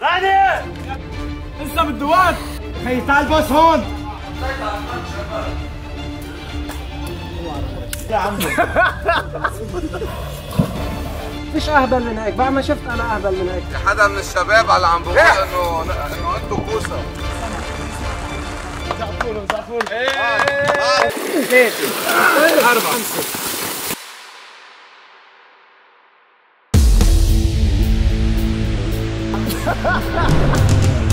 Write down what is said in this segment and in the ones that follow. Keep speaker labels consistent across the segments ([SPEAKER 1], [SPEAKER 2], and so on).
[SPEAKER 1] هاني لسه بالدوات. خي تعال بص هون يا عمي.
[SPEAKER 2] فيش اهبل من هيك، بعد ما شفت انا اهبل من هيك.
[SPEAKER 3] في حدا من الشباب على عم بقول انه انتوا كوسه.
[SPEAKER 1] زعفور زعفور.
[SPEAKER 2] ثلاثة 4 5.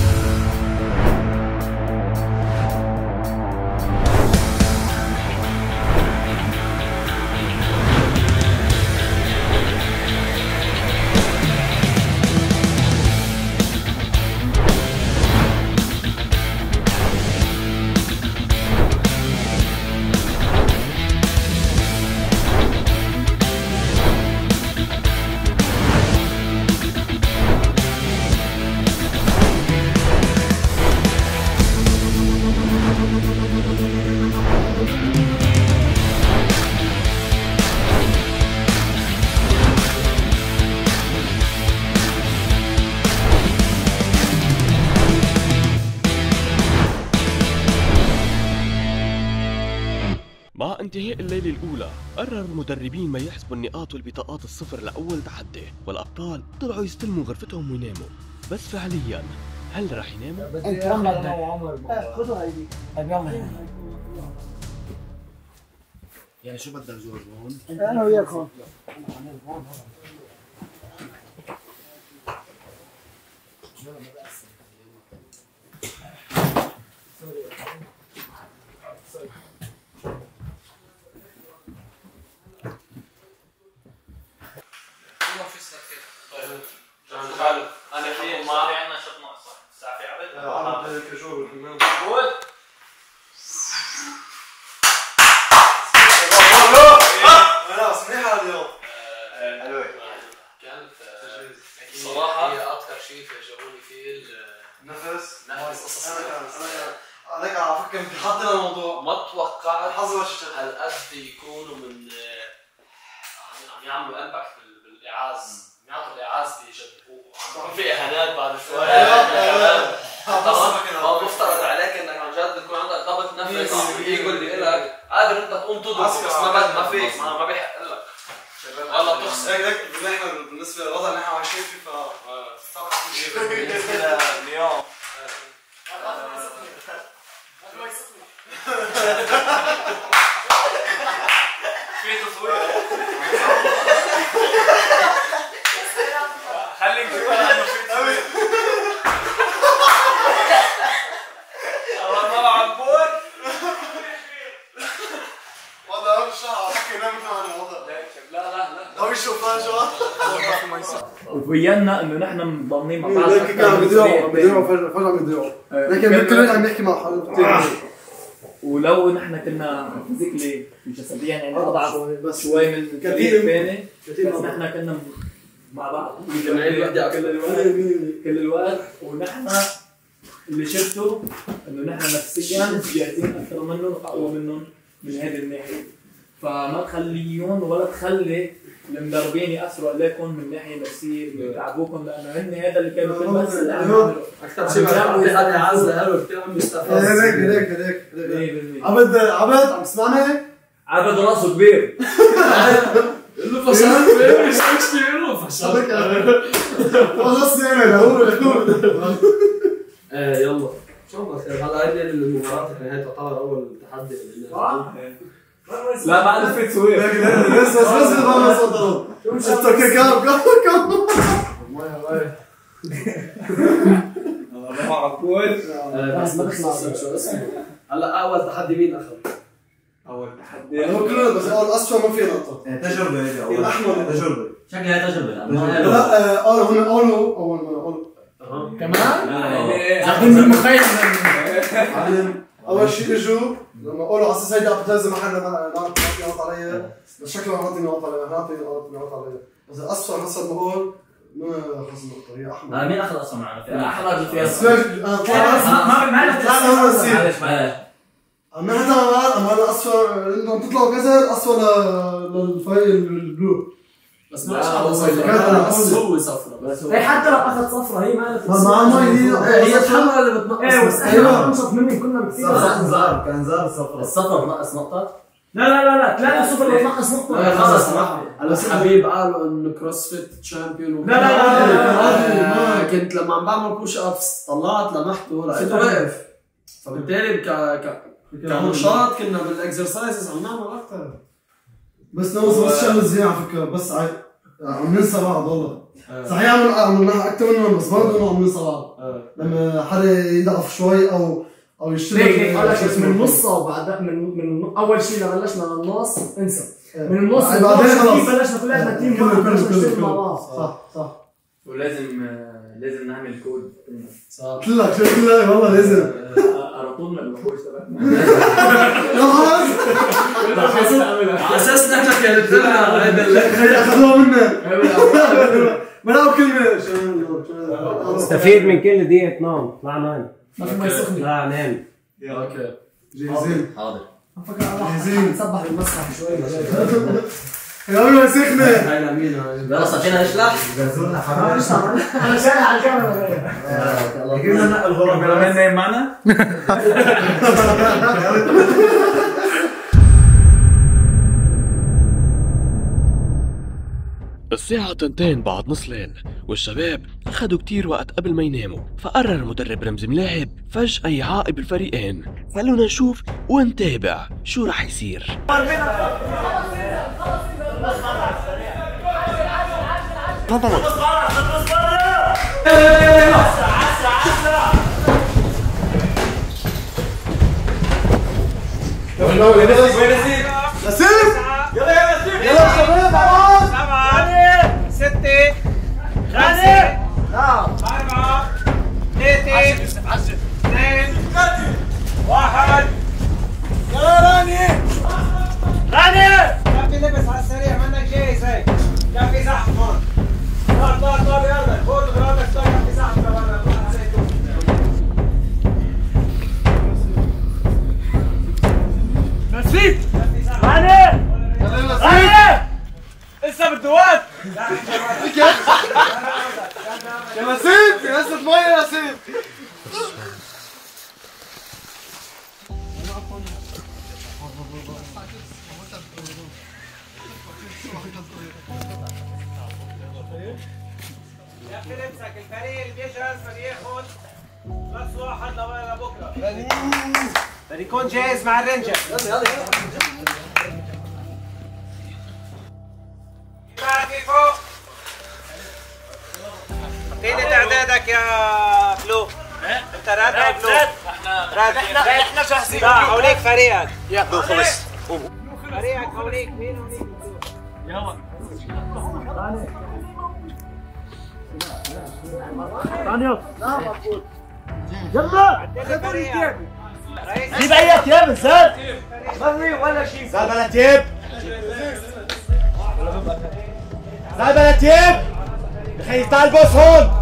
[SPEAKER 4] مع انتهاء الليلة الأولى قرر المدربين ما يحسبوا النقاط والبطاقات الصفر لأول تحدي، والأبطال طلعوا يستلموا غرفتهم ويناموا. بس فعليا هل رح يناموا؟
[SPEAKER 2] انت انا وعمر خذوا هيدي. يلا
[SPEAKER 1] يعني شو بدك جورج هون؟
[SPEAKER 2] انا وياك هون.
[SPEAKER 5] انا في ما في عندنا شط ناقص صح؟ الساعه في عبد؟
[SPEAKER 3] عملت كجور بالحمام.
[SPEAKER 5] قول
[SPEAKER 3] خلاص منيحه اليوم. حلوه.
[SPEAKER 5] كانت صراحه هي اكثر شيء فاجئوني فيه
[SPEAKER 3] نفس
[SPEAKER 5] قصص.
[SPEAKER 3] انا على فكره حاط لنا الموضوع.
[SPEAKER 5] ما توقعت
[SPEAKER 3] حظ وش
[SPEAKER 5] هالقد يكونوا من عم يعملوا امباكت بالاعاز، يعطوا الاعاز بجد، وعم في اهانات بعد شوي. ما مفترض عليك انك عن جد تكون عندك ضبط نفس، يقول لي لك قادر انت تقوم تضرب بس ما فيك، ما بيحق لك والله تخسر.
[SPEAKER 3] هيك نحن بالنسبه للوضع اللي نحن عايشين فيه بالنسبه لليوم
[SPEAKER 5] في تصوير خليك تقول انه في تصوير. الله ما عبود
[SPEAKER 3] والله اهم شيء حكي نام ثاني والله.
[SPEAKER 5] لا
[SPEAKER 3] هو شو فاجأة
[SPEAKER 6] وبينا انه نحن مضمنين مع بعض.
[SPEAKER 3] لكن كانوا بيدعوا فجأة بيدعوا، لكن كلنا عم نحكي مع حالنا.
[SPEAKER 6] ولو نحن كنا فيزيكلي جسديا يعني اضعف
[SPEAKER 3] بس
[SPEAKER 6] شوي من الفريق الثاني،
[SPEAKER 3] كثير
[SPEAKER 6] بس نحن كنا مع بعض
[SPEAKER 5] كل
[SPEAKER 6] الوقت ونحن اللي شفته انه نحن نفسيا جاهزين اكثر منهم واقوى منهم من هذه الناحيه، فما تخليهم ولا تخلي المدربين ياثروا عليكم من ناحيه نفسيه يتعبوكم، لانه هن هذا اللي كانوا في بس اللي عم يعملوا
[SPEAKER 5] اكثر شيء بيعملوا حدا يعز له كثير عم يستفز.
[SPEAKER 3] هيك عبد عم تسمعني؟
[SPEAKER 6] عبد راسه كبير
[SPEAKER 5] له فشلت مش كثير فشلت
[SPEAKER 3] خلص نعمل هو
[SPEAKER 5] ايه يلا ان شاء الله خير. هلا هي المباراه في نهايه تعتبر اول تحدي
[SPEAKER 6] لا بعد في تصوير
[SPEAKER 3] بس ما صدروا انت كم
[SPEAKER 5] بس ما بخلص شو اسمه. هلا اول تحدي مين اخذ؟
[SPEAKER 6] اول تحدي
[SPEAKER 3] هو كلنا بس اول اصفر ما في نقطه.
[SPEAKER 7] تجربه هيك اول
[SPEAKER 3] الاحمر
[SPEAKER 7] تجربه
[SPEAKER 8] شكلها تجربه.
[SPEAKER 3] لا اول مره
[SPEAKER 2] كمان زاخدين بالمخيم.
[SPEAKER 3] اول شيء اجوا لما قالوا على اساس هيدي عم تهز محل نعطي نقط علي، شكله عم نعطي نقط علي، بس الاصفر حسب ما بقول ما خلص النقطه هي احمر.
[SPEAKER 8] مين اخذ اصلا معنا؟
[SPEAKER 6] الاحمر اللي فيها
[SPEAKER 3] ما حتى اما انا اصفر انتم تطلعوا كذا الاصفر للفريق البلو
[SPEAKER 6] بس ما اخذ صفرة، بس هو صفرة.
[SPEAKER 2] هي حتى لو اخذ صفرة هي ما لها
[SPEAKER 3] مع مي
[SPEAKER 2] هي الحمراء اللي بتنقص. ايه بس احنا انشط مني كنا بكثير.
[SPEAKER 7] كان زار الصفرة.
[SPEAKER 6] الصفرة بنقص نقطة؟
[SPEAKER 2] لا تلاقي الصفر اللي بتنقص نقطة.
[SPEAKER 6] خلص
[SPEAKER 7] بس حبيب قالوا انه كروسفيت تشامبيون.
[SPEAKER 2] لا.
[SPEAKER 7] كنت لما عم بعمل بوش ابس طلعت لمحته لقيته واقف، فبالتالي كنشاط كنا بالاكسرسايزز عم نعمل اكثر.
[SPEAKER 3] بس نوصل بس شغله زياده على فكره، بس عم ننسى بعض والله. صحيح عملناها اكثر منهم بس برضه عم ننسى بعض. لما حدا يضعف شوي او يشتغل
[SPEAKER 2] هيك من نصها وبعد من اول شيء بلشنا للنص انسى. من النص
[SPEAKER 3] بعدين خلص
[SPEAKER 2] بلشنا كلنا تيم بلشنا نشتغل مع بعض. صح.
[SPEAKER 6] ولازم نعمل كود.
[SPEAKER 7] صح.
[SPEAKER 3] كلها والله لازم.
[SPEAKER 6] على طول من الوحوش تبعنا.
[SPEAKER 7] على اساس نحن كانت لنا هيدا
[SPEAKER 3] اخذوها منا. بلاو كلمه.
[SPEAKER 2] استفيد من كل دقيقة نوم. لا نام.
[SPEAKER 6] ما في مي سخنة.
[SPEAKER 2] لا نام.
[SPEAKER 7] اوكي
[SPEAKER 3] جاهزين.
[SPEAKER 5] حاضر.
[SPEAKER 2] فكر انا نسبح بالمسرح شوي.
[SPEAKER 3] يلا سخنه.
[SPEAKER 7] هاي لمين
[SPEAKER 5] يلا فينا نشلح.
[SPEAKER 2] انا شايف على الكاميرا.
[SPEAKER 7] قلنا نقل الغرب
[SPEAKER 6] كمان نايم معنا؟
[SPEAKER 4] الساعة 2 بعد نص ليل والشباب أخذوا كتير وقت قبل ما يناموا، فقرر مدرب رمزي ملاعب فجأة يعاقب الفريقين. خلونا نشوف ونتابع شو رح يصير.
[SPEAKER 1] لسه بالدوات
[SPEAKER 3] يا نسيت يا اسد ميه يا نسيت.
[SPEAKER 1] يا اخي امسك الفريق اللي بيجهز بده ياخذ بس واحد لبكره. بده يكون جاهز مع الرنجر. يلا فوق. اعطيني تعدادك يا فلو. انت راد او فلو؟ احنا جاهزين. لا حواليك فريقك.
[SPEAKER 4] يا فلو خلص.
[SPEAKER 1] فريقك حواليك. مين هونيك؟ يلا
[SPEAKER 2] في بقية تياب الزاد مغري ولا شيء. زاد بلا تياب. زاد بلا تياب. خلي تعال بوس هون.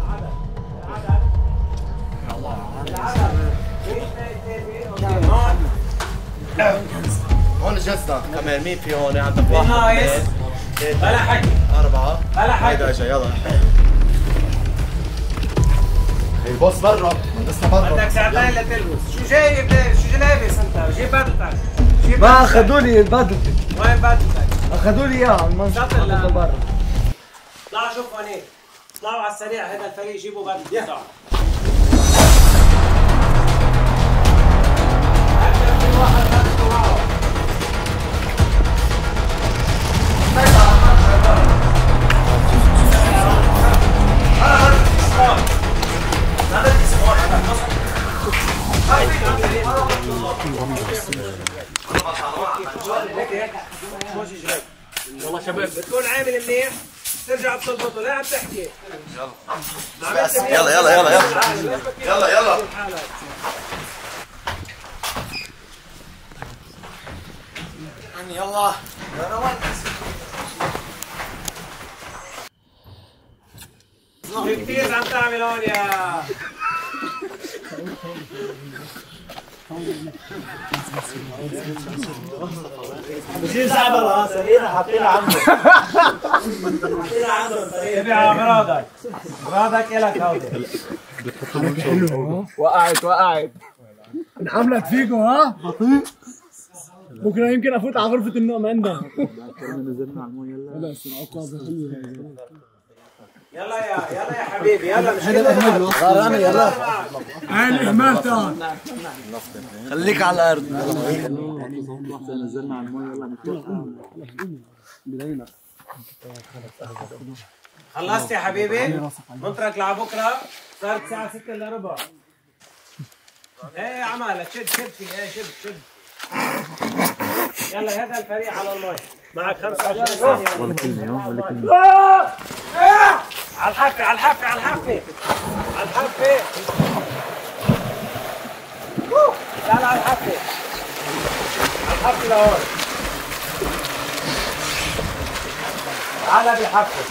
[SPEAKER 2] هون جلسنا كمان. مين في هون؟ عندك واحد اثنين بلا حكي 4 بلا حكي. هيدا اجا يلا البوس برا. مهندسنا برا.
[SPEAKER 1] بدك ساعتين لتلبس. شو جايب؟ شو لابس انت؟ جيب بدلتك.
[SPEAKER 2] ما اخذوا لي بدلتي.
[SPEAKER 1] وين بدلتك؟
[SPEAKER 2] اخذوا لي اياها المنشط برا.
[SPEAKER 1] اطلعوا شوفوا هنيك. اطلعوا على السريع هذا الفريق جيبوا بدلتك.
[SPEAKER 6] والله شباب
[SPEAKER 1] بتكون عامل منيح ترجع بتضبطه. لا عم تحكي.
[SPEAKER 4] يلا يلا يلا يلا يلا.
[SPEAKER 1] يلا في كثير عم تعمل هون يا
[SPEAKER 2] بشيل زعبر سرينا حاطينها عنده. حاطينها عنده
[SPEAKER 1] ابيع برادك. برادك الك هودي.
[SPEAKER 6] وقعت انعملت فيكم ها؟ بطيء بكره يمكن افوت على غرفه النوم عندنا. نزلنا على المي يلا
[SPEAKER 1] يلا يا حبيبي يلا مش
[SPEAKER 3] انا يلا
[SPEAKER 6] عين اهمال تعال
[SPEAKER 2] خليك على الارض.
[SPEAKER 6] نزلنا على المي يلا
[SPEAKER 1] خلصت يا حبيبي؟ منطرك لبكره صارت الساعة 6 الا ربع. ايه عمالك شد فيه ايه شد. يلا هذا الفريق على المي معك 25 ثانية. ولا كلمة على الحافة تعال على الحافة لهون. تعال بالحافة.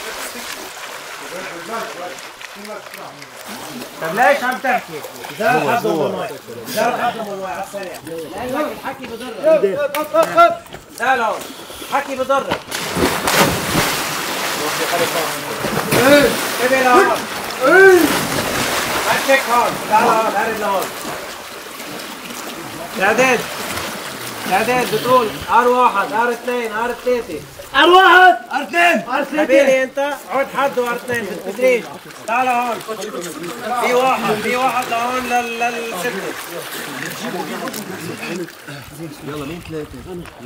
[SPEAKER 1] طب ليش عم تحكي؟ جرب حدهم بالمي على السريع لأنك الحكي بضرك. تعال هون الحكي بضرك. انتبه لهون. مشيك هون تعال هون هرب لهون. اعداد بتقول R1 R2 R3
[SPEAKER 6] R1 R2 R3
[SPEAKER 1] حبيبي انت عود حد وR2 بالتدريج. تعال هون في واحد لهون للستة.
[SPEAKER 2] يلا مين ثلاثة؟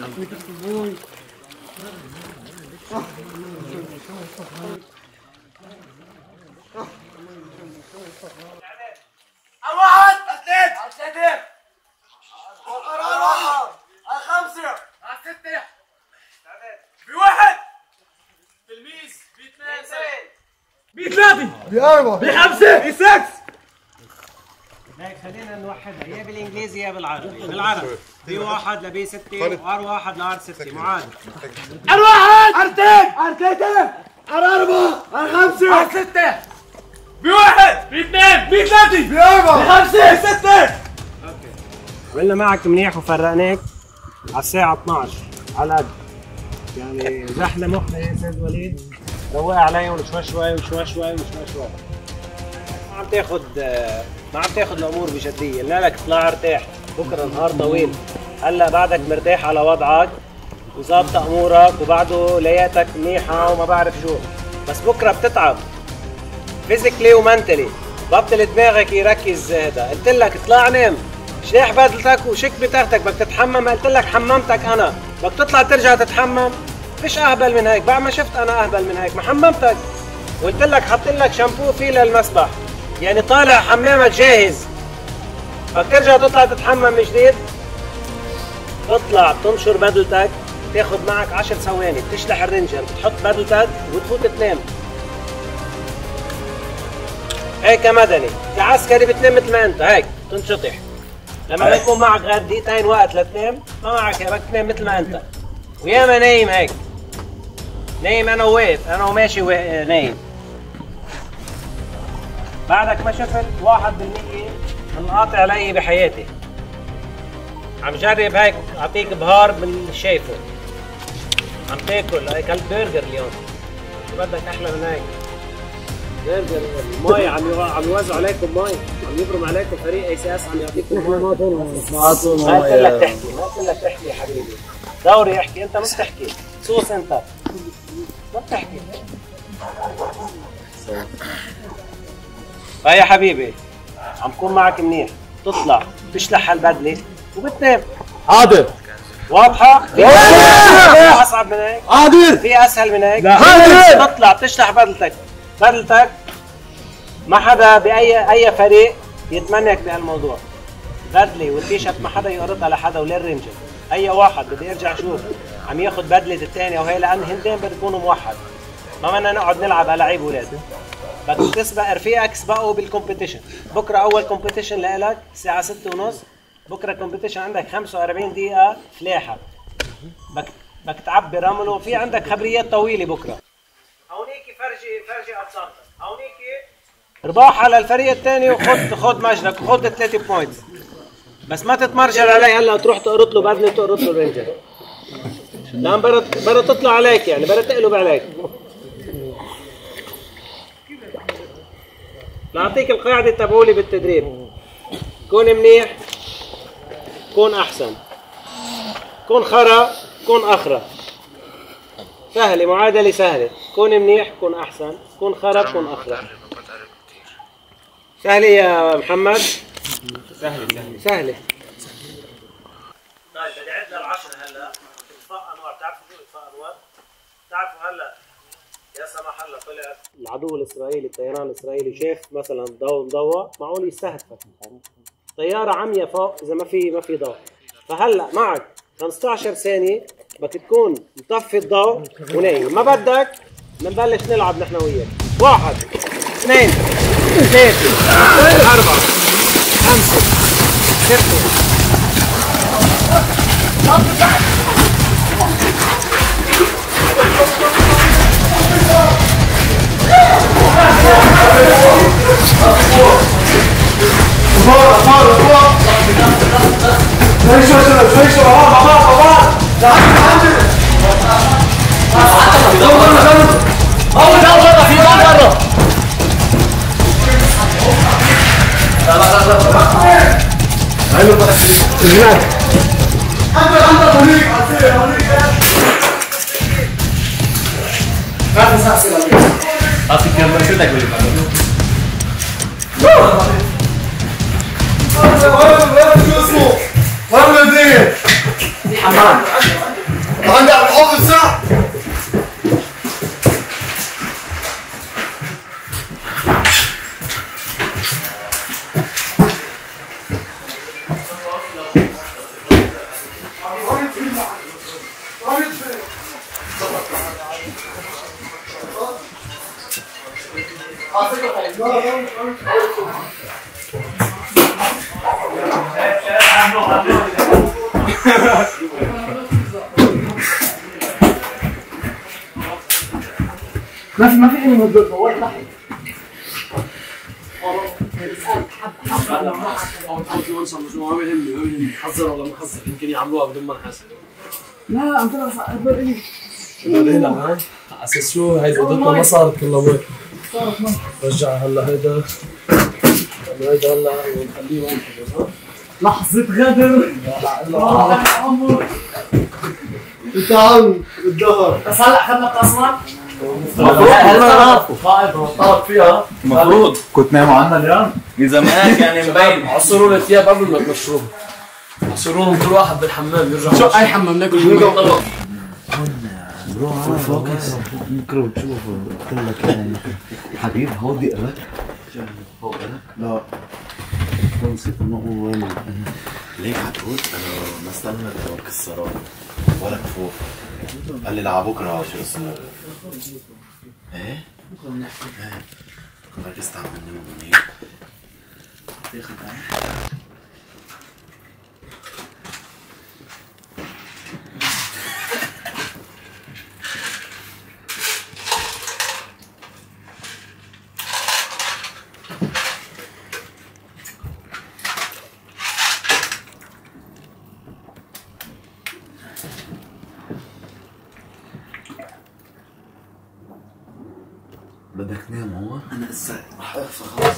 [SPEAKER 6] R1 R2 R1 R5 R6 بواحد تلميذ باثنين
[SPEAKER 3] بأربعة
[SPEAKER 6] بخمسة بستة.
[SPEAKER 1] هيك خلينا نوحدها يا بالانجليزي يا بالعربي. B1 لB6 وR1 لR6 معاد.
[SPEAKER 6] R1 R2 R3 R4 R5 R6 بواحد باثنين بثلاثة بأربعة بخمسة بستة.
[SPEAKER 1] عملنا معك منيح وفرقناك على الساعة 12 على قد يعني زحنا مخنا يا استاذ وليد. روق عليهم شوي. ما عم تاخذ الامور بجديه. قلنا لك اطلع ارتاح بكره نهار طويل. هلا بعدك مرتاح على وضعك وظابط امورك وبعده لياتك منيحه وما بعرف شو، بس بكره بتتعب فيزيكلي ومنتلي. بطل دماغك يركز. هذا قلت لك اطلع نام شلاح بدلتك وشك بتاختك. بدك تتحمم قلت لك حممتك انا. بدك تطلع ترجع تتحمم. فيش اهبل من هيك. بعد ما شفت انا اهبل من هيك ما حممتك. وقلت لك حط لك شامبو فيه للمسبح يعني طالع حمامك جاهز. بدك ترجع تطلع تتحمم من جديد. تطلع تنشر بدلتك تاخذ معك 10 ثواني بتشلح الرنجر بتحط بدلتك وتفوت تنام. هيك مدني العسكري بتنام مثل ما انت هيك تنشطح. لما ما يكون معك غير دقيقتين وقت لتنام ما معك بدك تنام مثل ما انت. وياما نايم هيك نايم انا وواقف انا وماشي نايم. بعدك ما شفت 1% انقاطع علي بحياتي. عم جرب هيك اعطيك بهار من اللي شايفه. عم تاكل اكلت برجر اليوم. شو بدك احلى من هيك؟ برجر المي عم يوزعوا عليكم مي. عم يبرم عليكم فريق ACS عم يعطيكم مي. ما قلت لك تحكي يا حبيبي. دوري احكي انت ما بتحكي. صوص انت ما بتحكي. يا حبيبي عم كون معك منيح. تطلع تشلح هالبدله وبتنام.
[SPEAKER 6] حاضر
[SPEAKER 1] واضحه؟ في اصعب من هيك؟
[SPEAKER 6] حاضر
[SPEAKER 1] في اسهل من هيك؟
[SPEAKER 6] حاضر.
[SPEAKER 1] تطلع تشلح بدلتك ما حدا باي فريق يتمنك بهالموضوع. بدله والتيشرت ما حدا يقرطها لحدا ولا الرنجر. اي واحد بدي ارجع شوف عم ياخذ بدله الثانيه وهي لان هندين بدهم يكونوا موحد. ما بدنا نقعد نلعب على لعيب اولاد. بدك تسبق رفيقك سبقوا بالكومبيتيشن. بكره اول كومبيتيشن لك الساعه 6:30. بكره كومبيتيشن عندك 45 دقيقه فلاحه. بدك تعبي رمل وفي عندك خبريات طويله بكره. هونيكي فرجي ابصارتك. هونيكي رباح على الفريق الثاني وخذ مجدك وخذ 3 بوينتس. بس ما تتمرجل علي هلا تروح تقرط له باذن تقرط له الرنجة. لان برا تطلع عليك يعني برا تقلب عليك. نعطيك القاعدة تبعولي بالتدريب. كون منيح كون احسن، كون خرا كون اخرى. سهلة، معادلة سهلة. كون منيح كون احسن، كون خرا كون اخرى. سهلة يا محمد؟ سهلة. طيب بدي اعد للعشرة هلا. اطفاء انوار، بتعرفوا شو اطفاء انوار؟ بتعرفوا هلا يا سماح الله طلع العدو الاسرائيلي، الطيران الاسرائيلي شاف مثلا ضوء مضوء، معقول يستهدفك. طيارة عمية فوق اذا ما في ضوء. فهلا معك 15 ثانية بدك تكون مطفي الضوء ونايم. ما بدك بنبلش نلعب نحن وياك. 1 2 3 4 5 6
[SPEAKER 6] ما في أي مدة طوال تحت.
[SPEAKER 7] حذر ولا ما حذر يمكن يعملوها بدون ما نحس.
[SPEAKER 6] لا عم تلعب أكبر إلي.
[SPEAKER 7] هلا هاي على اساس شو هيدي اوضتنا ما صارت كلها وين. رجعها هلا هيدا هلا ونخليه وين كذا.
[SPEAKER 6] لحظة غدر. عمر.
[SPEAKER 3] انت عم بالظهر.
[SPEAKER 6] بس هلا خلنا قصرك.
[SPEAKER 7] طارت فيها
[SPEAKER 8] المفروض كنت نايموا عنا اليوم
[SPEAKER 5] اذا ما هيك يعني مبين.
[SPEAKER 7] عصروا الثياب قبل ما تنشروهم. عصروهم كل واحد بالحمام يرجع.
[SPEAKER 6] شو أي حمام ناكل
[SPEAKER 8] روح فوكس ممكن تشوف قلت لك يعني حبيب هودي لك هو لك لا نسيت انه هو وين ليك هتقول انا ما استنى كسرات ولا كفوف قال لي لعب بكره شو اسمه ايه ركزت على مني ومني بدك تنام هو؟ أنا هسه رح أقفل خلص.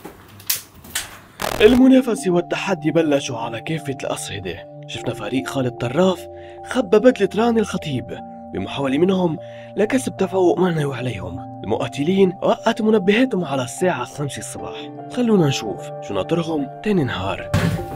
[SPEAKER 4] المنافسة والتحدي بلشوا على كافة الأصعدة. شفنا فريق خالد طراف خبى بدلة راني الخطيب بمحاولة منهم لكسب تفوق معنوي عليهم. المقاتلين وقتوا منبهاتهم على الساعة 5 الصباح. خلونا نشوف شو ناطرهم تاني نهار.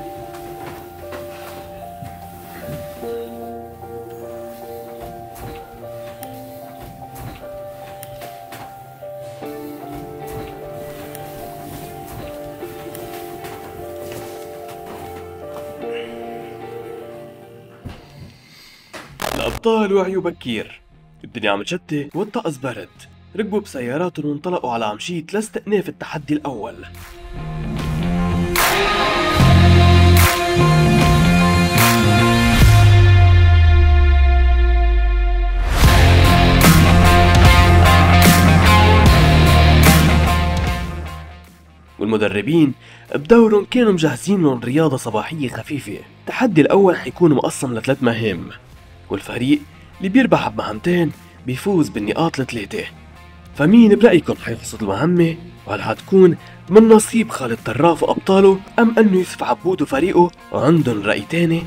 [SPEAKER 4] الأبطال وعيوا بكير، الدنيا عم تشتي والطقس برد، ركبوا بسياراتهم وانطلقوا على عمشيت لاستئناف التحدي الأول. والمدربين بدورهم كانوا مجهزين لهم رياضة صباحية خفيفة. التحدي الأول حيكون مقسم ل3 مهام، والفريق اللي بيربح بمهمتين بيفوز بالنقاط ال3. فمين برأيكم حيحصد المهمة؟ وهل حتكون من نصيب خالد طراف وأبطاله أم أنه يوسف عبود وفريقه وعندهم رأي تاني؟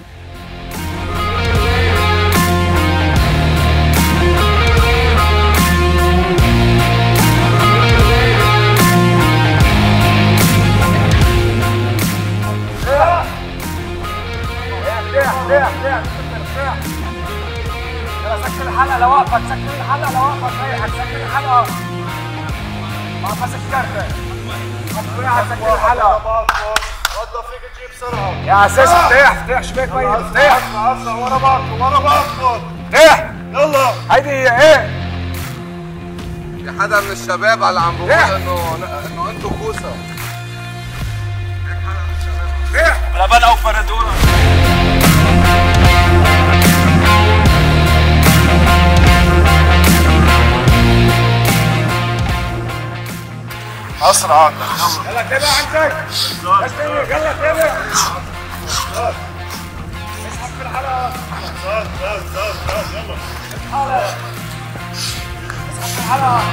[SPEAKER 9] سكر الحلقة لوقفك، سكر الحلقة لوقفك، ريحك سكر الحلقة. ما سكرت. سكر الحلقة.
[SPEAKER 2] وضف فيك تجيب بسرعة.
[SPEAKER 9] يا اساس افتح شباك ميت افتح.
[SPEAKER 2] اسرع ورا بعض.
[SPEAKER 9] افتح.
[SPEAKER 2] يلا.
[SPEAKER 9] هيدي هي ايه؟
[SPEAKER 5] في حدا من الشباب اللي عم بقول انه انتوا كوسه.
[SPEAKER 9] لبن او فردوره.
[SPEAKER 2] اسرع
[SPEAKER 9] يلا تابع عندك. يلا تابع. اسحب في الحلقة. يلا. اسحب في الحلقة.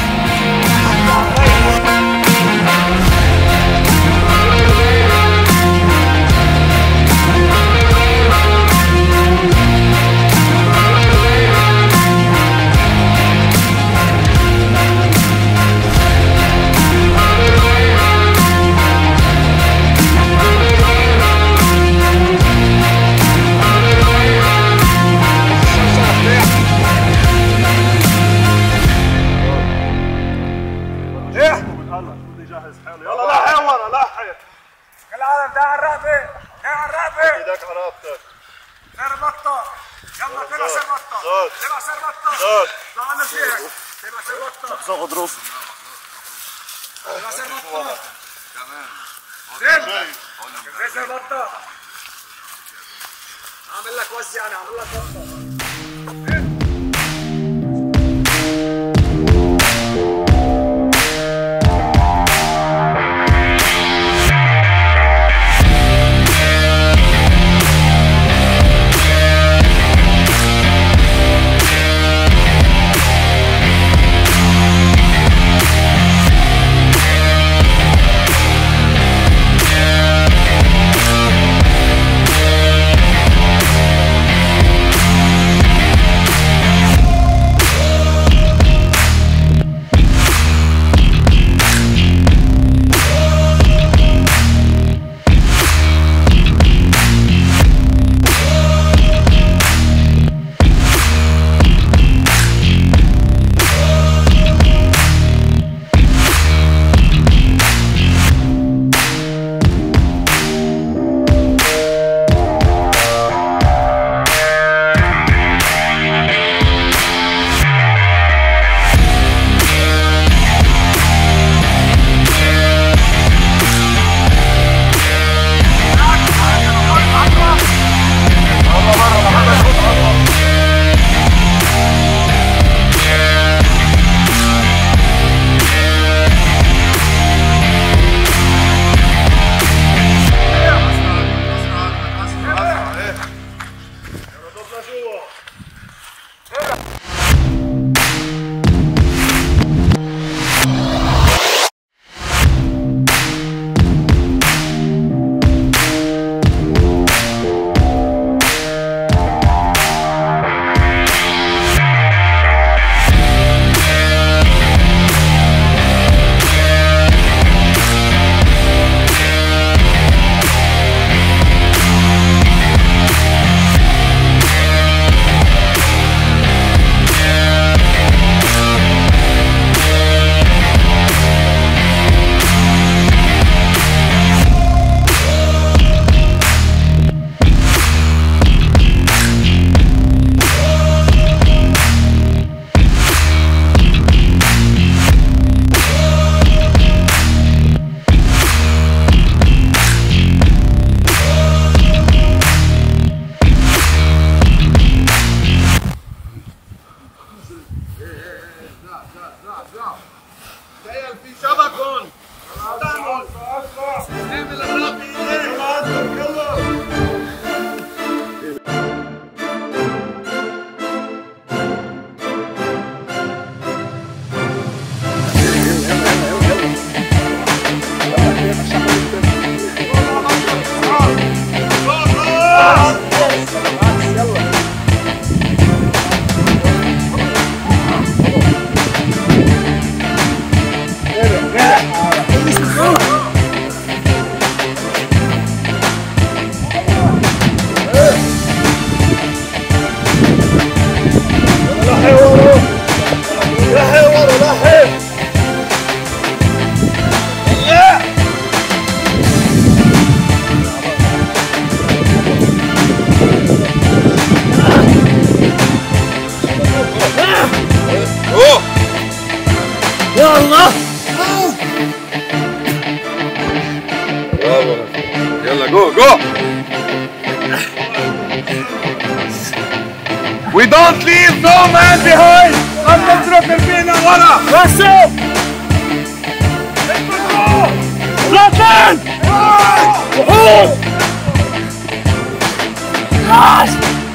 [SPEAKER 2] يلا لاحق ورا لاحق.
[SPEAKER 9] كل عالم ده على الرقبة. ده على الرقبة.
[SPEAKER 2] ايدك على رقبتك.
[SPEAKER 9] سير بطة. يلا طلع سير بطة. طلع سير بطة. ضعنا فيك. طلع سير بطة.
[SPEAKER 2] زغد روسي.
[SPEAKER 9] طلع سير بطة. كمان. سير بطة. عامل لك وزي انا عامل لك بطة. go, go! We don't leave no man behind! ما تترك البينا ورا! رسم! رسم! وحوش! ناس!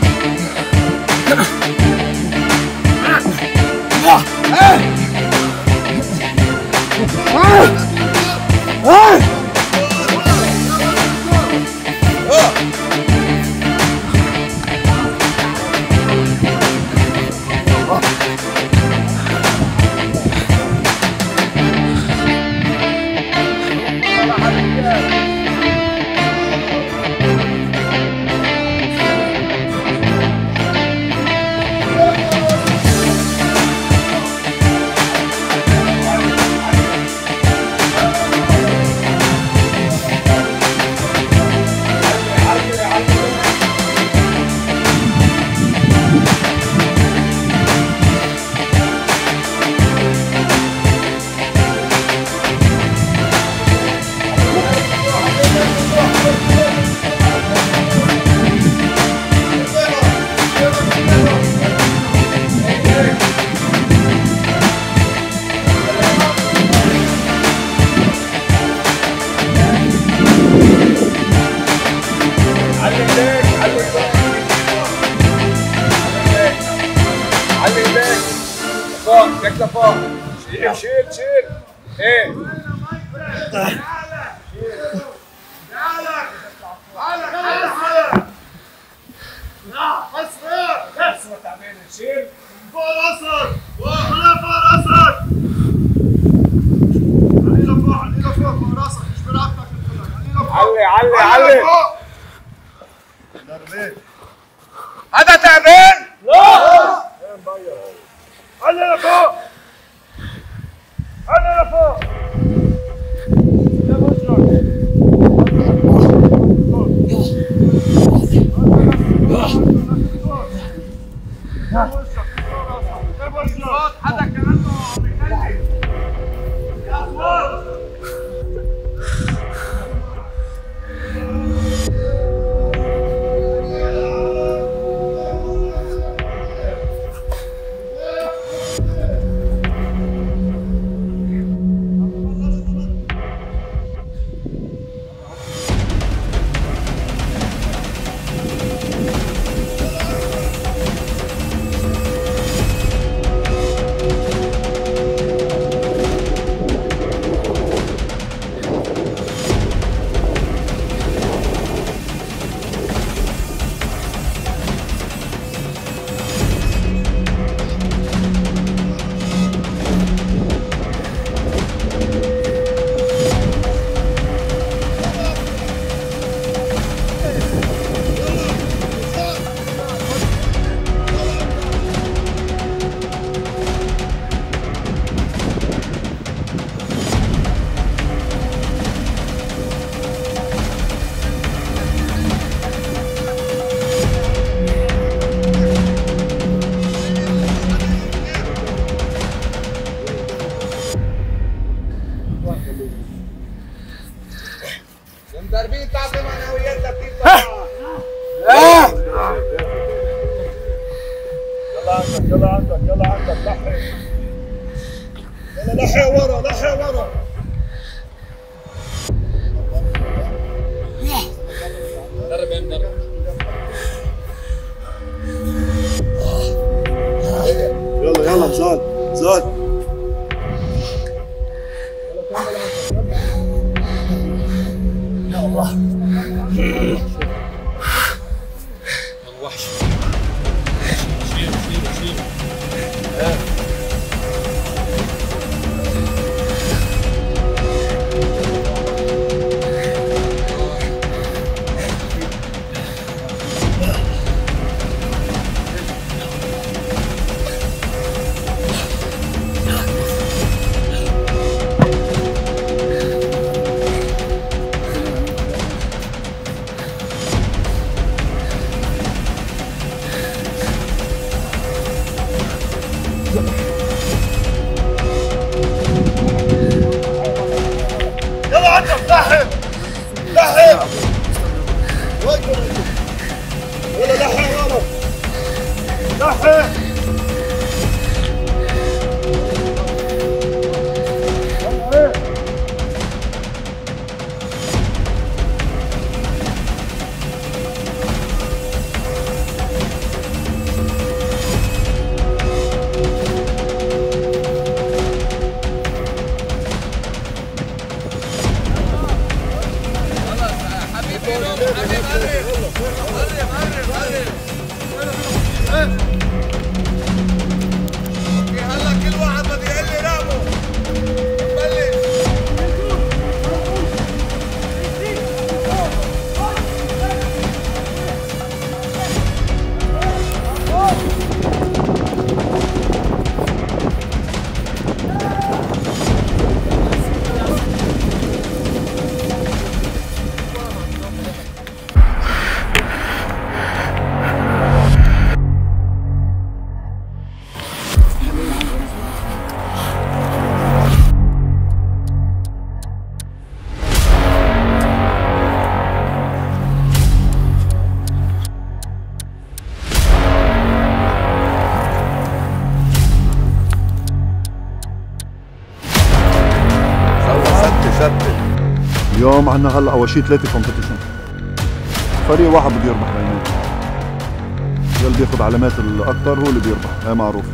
[SPEAKER 9] شيل ايه شيل فوق راسك وخليها فوق راسك علي لفوق فوق راسك مش برقبتك علي فوق هذا تعبان؟ لا علي لفوق علي لفوق حدا كأنه المدربين تعطي معنويات كثير يلا عندك لحق يلا لحق ورا يلا زاد الوحش شيل يلا عندك لحق
[SPEAKER 3] يلا لحق يلا لحق
[SPEAKER 10] اليوم عندنا هلا اول شيء 3 كومبيتيشن. فريق واحد بده يربح بينهم. اللي بياخذ علامات الاكثر هو اللي بيربح، هي معروف.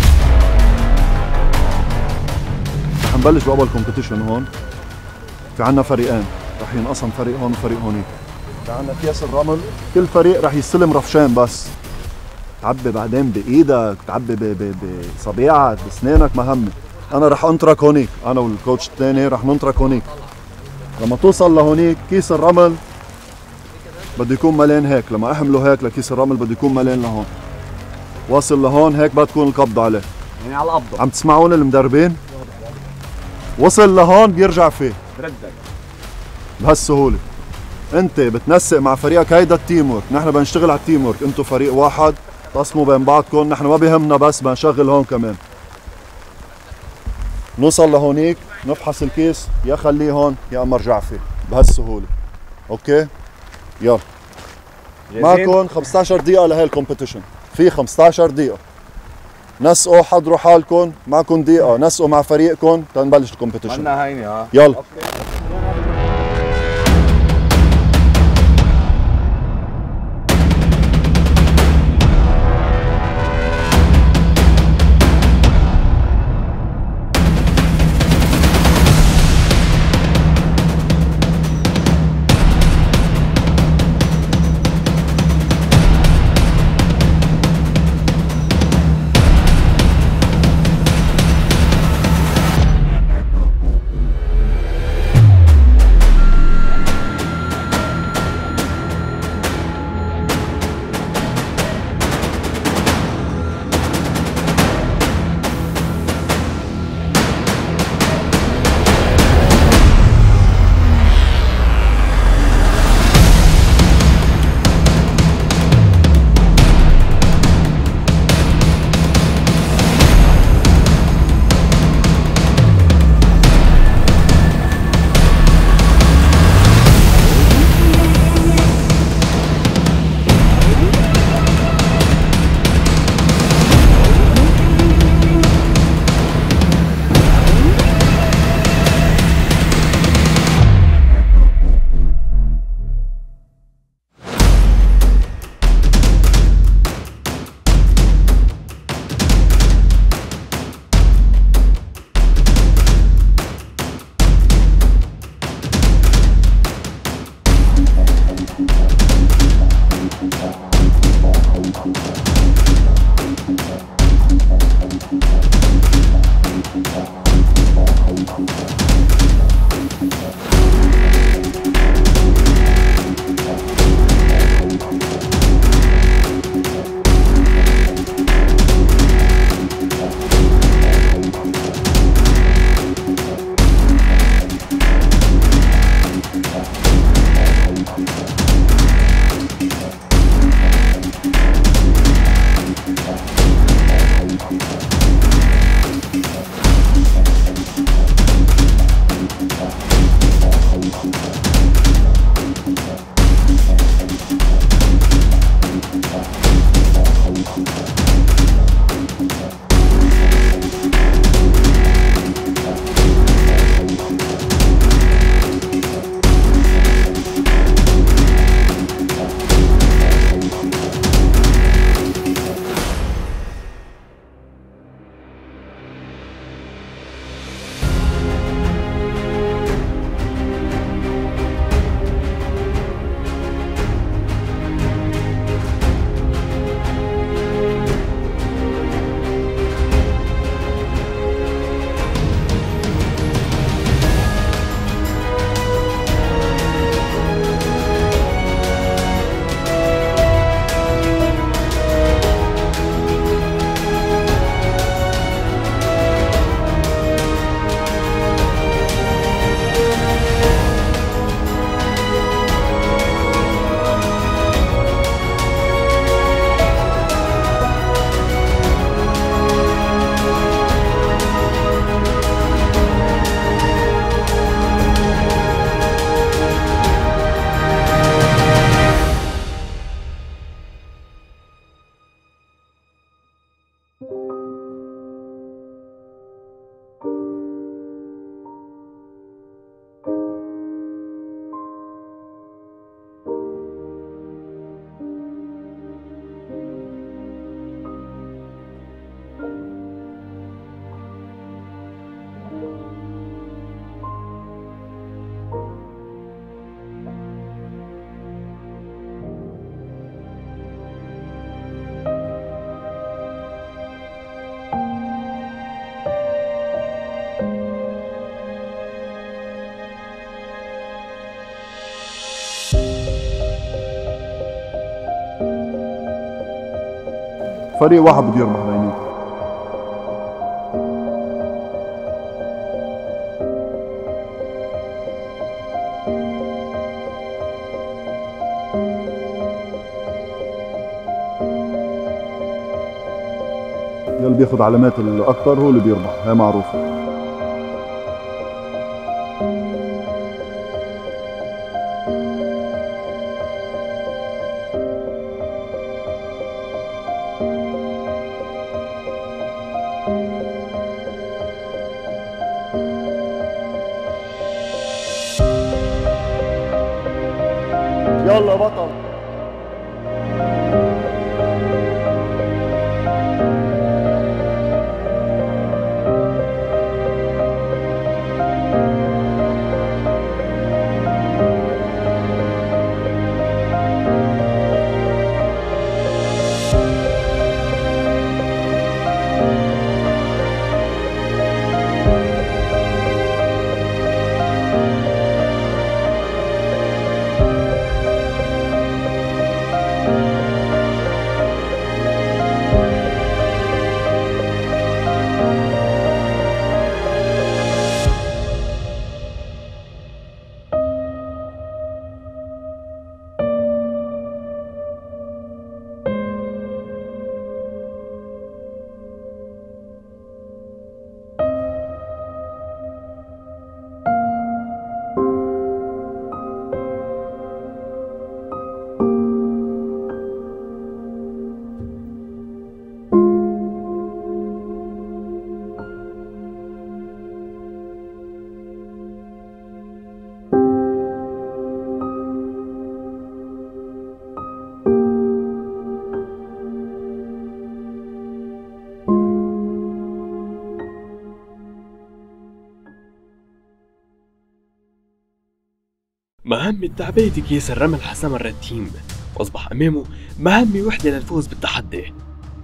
[SPEAKER 10] رح نبلش باول كومبيتيشن هون. في عندنا فريقين، رح ينقسم فريق هون وفريق هونيك. في عندنا اكياس الرمل، كل فريق رح يستلم رفشين بس. تعبي بعدين بايدك، تعبي بصبيعك، بسنانك، ما همك. انا رح انطرك هونيك، انا والكوتش الثاني رح ننطرك هونيك. لما توصل لهونيك كيس الرمل بده يكون ملان هيك، لما احمله هيك لكيس الرمل بده يكون ملان لهون. واصل لهون هيك بدها تكون القبضة عليه.
[SPEAKER 8] يعني على القبضة.
[SPEAKER 10] عم تسمعون المدربين؟ وصل لهون بيرجع فيه.
[SPEAKER 8] بردك.
[SPEAKER 10] بهالسهولة. انت بتنسق مع فريقك، هيدا التيم ورك، نحن بدنا نشتغل على التيم ورك، انتم فريق واحد، تقسموا بين بعضكم، نحن ما بيهمنا بس بدنا نشغل هون كمان. نوصل لهونيك نفحص الكيس، يا خليه هون يا اما ارجع فيه، بهالسهولة. اوكي؟ يلا. معكم 15 دقيقة لهي الكومبيتيشن، في 15 دقيقة. نسقوا، حضروا حالكم، معكم دقيقة، نسقوا مع فريقكم تنبلش الكومبيتيشن.
[SPEAKER 8] عنا هيني ها.
[SPEAKER 10] يلا. فريق واحد بده يربح بيناتهم. يلي بياخذ علامات الاكثر هو اللي بيربح، هي معروفه. يلا بطل.
[SPEAKER 4] مهمة تعبئة أكياس الرمل حسمها الريد تيم، وأصبح أمامه مهمة وحدة للفوز بالتحدي.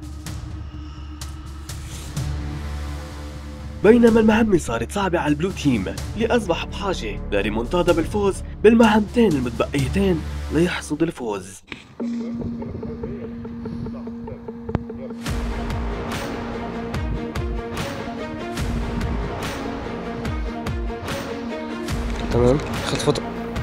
[SPEAKER 4] بينما المهمة صارت صعبة على البلو تيم اللي أصبح بحاجة لريمونتادا بالفوز بالمهمتين المتبقيتين ليحصد الفوز.
[SPEAKER 11] تمام، خد فوتو.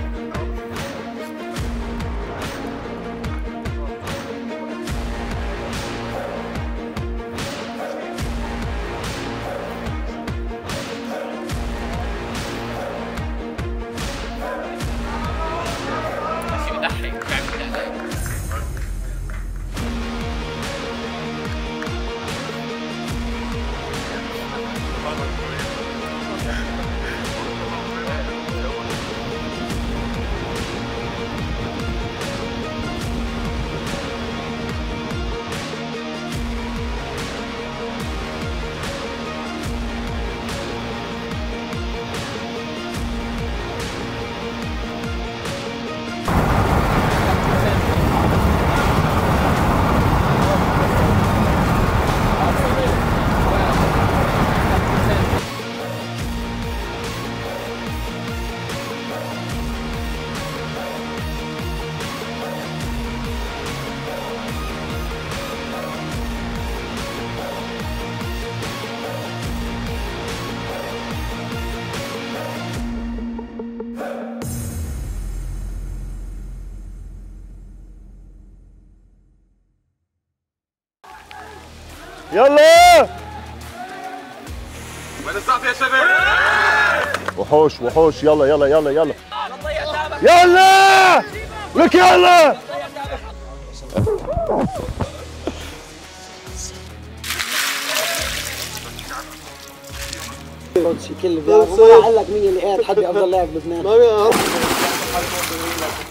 [SPEAKER 10] يلا
[SPEAKER 9] وين الزعطة يا شباب؟
[SPEAKER 10] وحوش وحوش، يلا يلا يلا يلا يلا لك يلا.
[SPEAKER 12] كل ما قال لك مين اللي قاعد حد افضل لاعب بلبنان.